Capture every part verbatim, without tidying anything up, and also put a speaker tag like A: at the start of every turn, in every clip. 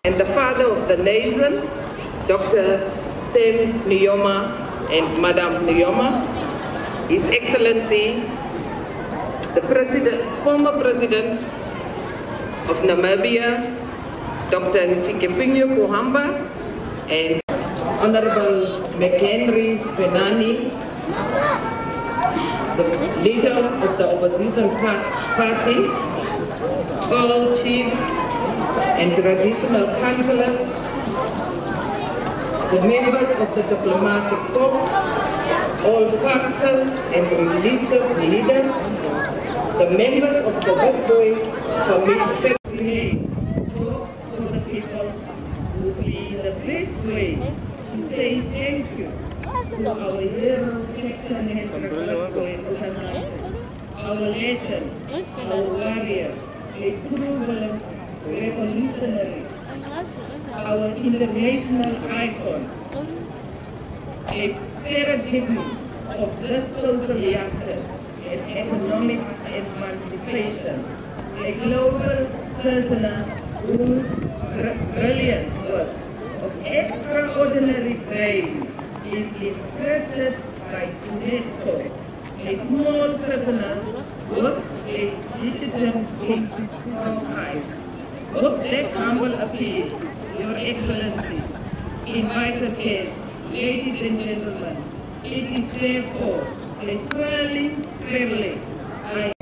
A: and the father of the nation, Doctor Sam Nujoma and Madam Nujoma, His Excellency, the President, former President of Namibia, Doctor Hifikepunye Pohamba, and Honorable McHenry Venani, the leader of the opposition party, all chiefs and traditional councillors, the members of the diplomatic corps, all pastors and religious leaders, the members of the Witbooi family, for the people will be the best way to say thank you to our hero, Captain Hendrik Witbooi, our legend, our warrior, a true revolutionary, our international icon, a paradigm of just social justice and economic emancipation, a global person whose brilliant works of extraordinary brain is inspected by UNESCO, a small prisoner with a digital profile. With that humble appeal, Your Excellencies, invited guests, ladies and gentlemen, it is therefore a thrilling privilege. I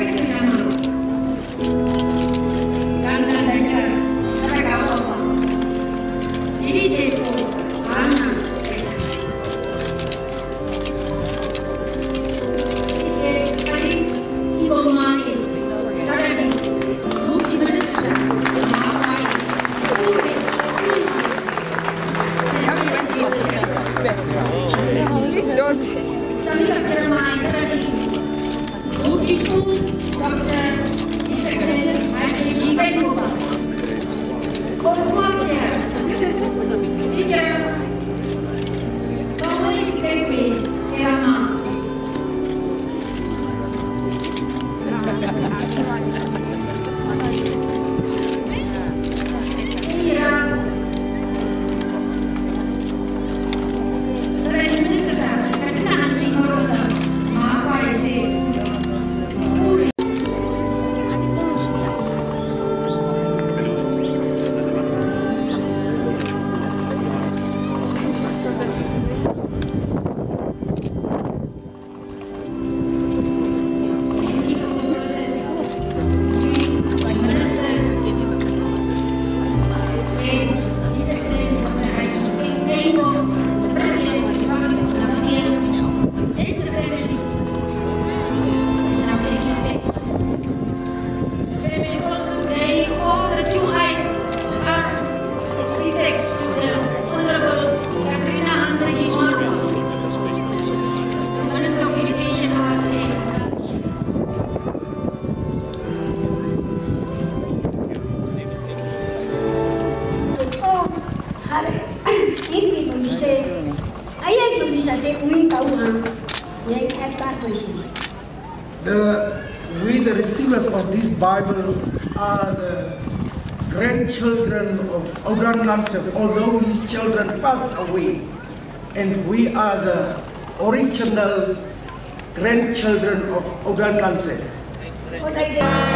B: The, we, the receivers of this Bible, are the grandchildren of Oudan Nansen, although his children passed away. And we are the original grandchildren of Oudan Nansen.